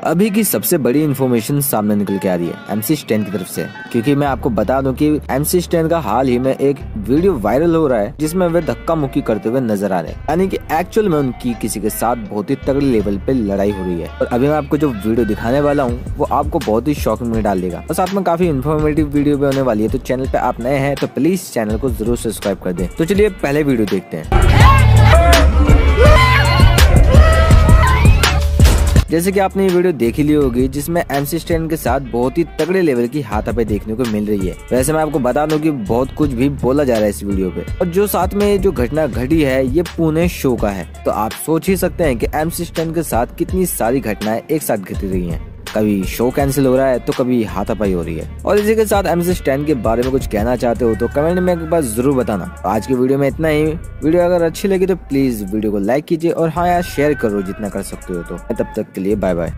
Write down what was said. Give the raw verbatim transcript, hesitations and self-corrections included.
अभी की सबसे बड़ी इन्फॉर्मेशन सामने निकल के आ रही है एमसी स्टैन की तरफ से, क्योंकि मैं आपको बता दूं कि एमसी स्टैन का हाल ही में एक वीडियो वायरल हो रहा है जिसमें वे धक्का मुक्की करते हुए नजर आ रहे हैं, यानी कि एक्चुअल में उनकी किसी के साथ बहुत ही तगड़े लेवल पे लड़ाई हो रही है। और अभी मैं आपको जो वीडियो दिखाने वाला हूँ वो आपको बहुत ही शॉकिंग में डाल देगा और साथ में काफी इन्फॉर्मेटिव वीडियो भी होने वाली है। तो चैनल पे आप नए हैं तो प्लीज चैनल को जरूर सब्सक्राइब कर दें। तो चलिए पहले वीडियो देखते हैं। जैसे कि आपने ये वीडियो देख ही ली होगी जिसमें एमसी स्टैन के साथ बहुत ही तगड़े लेवल की हाथापाई देखने को मिल रही है। वैसे मैं आपको बता दूं कि बहुत कुछ भी बोला जा रहा है इस वीडियो पे, और जो साथ में जो घटना घटी है ये पुणे शो का है। तो आप सोच ही सकते हैं कि एमसी स्टैन के साथ कितनी सारी घटनाएं एक साथ घट रही हैं। कभी शो कैंसिल हो रहा है तो कभी हाथापाई हो रही है। और इसी के साथ एमसी स्टैन के बारे में कुछ कहना चाहते हो तो कमेंट में एक बार जरूर बताना। आज की वीडियो में इतना ही। वीडियो अगर अच्छी लगी तो प्लीज वीडियो को लाइक कीजिए और हाँ यार शेयर करो जितना कर सकते हो। तो तब तक के लिए बाय बाय।